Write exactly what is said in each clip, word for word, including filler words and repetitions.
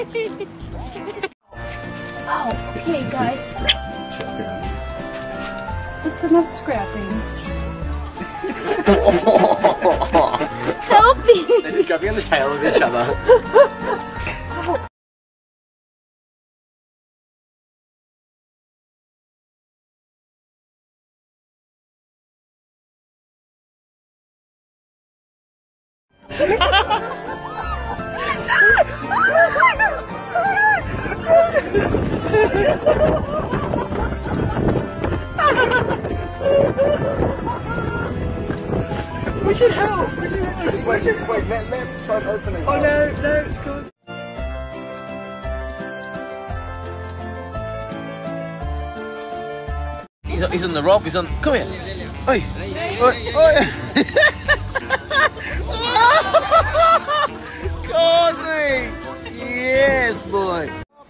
Oh, okay, guys. It's enough scrapping. Help me! They're just grabbing on the tail of each other. We should help! We should help! Wait, wait, wait, let, let try and open it. Oh no, no, it's gone. He's, he's on the rope, he's on. Come here! Oi! Oi! Oi! Caught me! Yes, boy!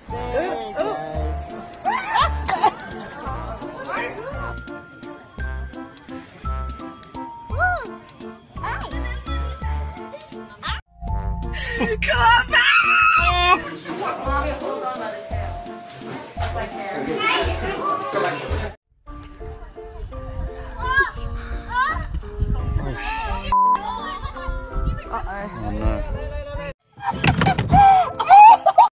Come back! Mommy, hold on by the tail. That's like hair. Come back. Oh no.